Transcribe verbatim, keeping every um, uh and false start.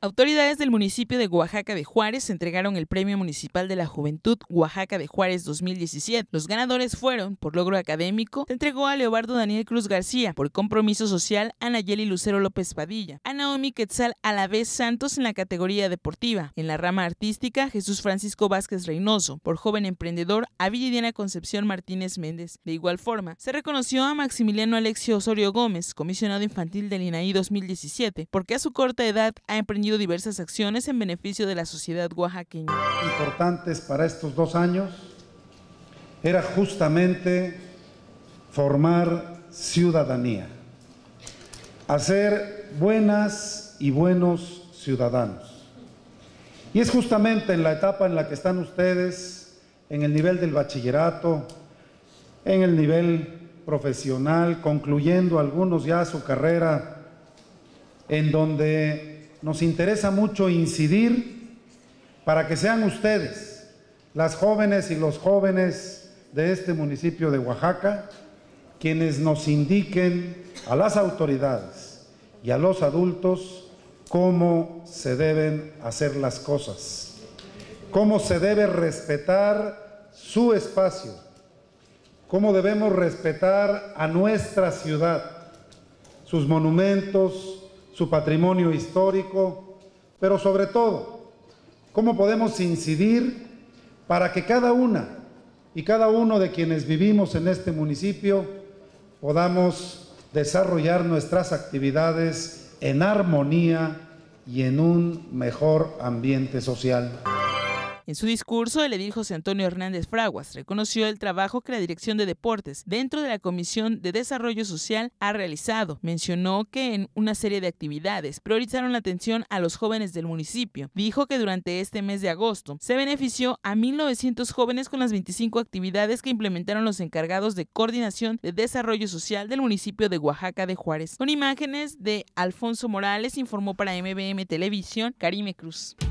Autoridades del municipio de Oaxaca de Juárez entregaron el Premio Municipal de la Juventud Oaxaca de Juárez dos mil diecisiete. Los ganadores fueron, por logro académico, se entregó a Leobardo Daniel Cruz García, por compromiso social a Nayeli Lucero López Padilla, a Naomi Quetzal Alavés Santos en la categoría deportiva, en la rama artística Jesús Francisco Vázquez Reynoso, por joven emprendedor a Viridiana Concepción Martínez Méndez. De igual forma, se reconoció a Maximiliano Alexio Osorio Gómez, comisionado infantil del I N A I dos mil diecisiete, porque a su corta edad ha emprendido diversas acciones en beneficio de la sociedad oaxaqueña. Importantes para estos dos años era justamente formar ciudadanía, hacer buenas y buenos ciudadanos. Y es justamente en la etapa en la que están ustedes, en el nivel del bachillerato, en el nivel profesional, concluyendo algunos ya su carrera, en donde nos interesa mucho incidir para que sean ustedes, las jóvenes y los jóvenes de este municipio de Oaxaca, quienes nos indiquen a las autoridades y a los adultos cómo se deben hacer las cosas, cómo se debe respetar su espacio, cómo debemos respetar a nuestra ciudad, sus monumentos, su patrimonio histórico, pero sobre todo, cómo podemos incidir para que cada una y cada uno de quienes vivimos en este municipio podamos desarrollar nuestras actividades en armonía y en un mejor ambiente social. En su discurso, el edil José Antonio Hernández Fraguas reconoció el trabajo que la Dirección de Deportes dentro de la Comisión de Desarrollo Social ha realizado. Mencionó que en una serie de actividades priorizaron la atención a los jóvenes del municipio. Dijo que durante este mes de agosto se benefició a mil novecientos jóvenes con las veinticinco actividades que implementaron los encargados de coordinación de desarrollo social del municipio de Oaxaca de Juárez. Con imágenes de Alfonso Morales, informó para M B M Televisión, Karime Cruz.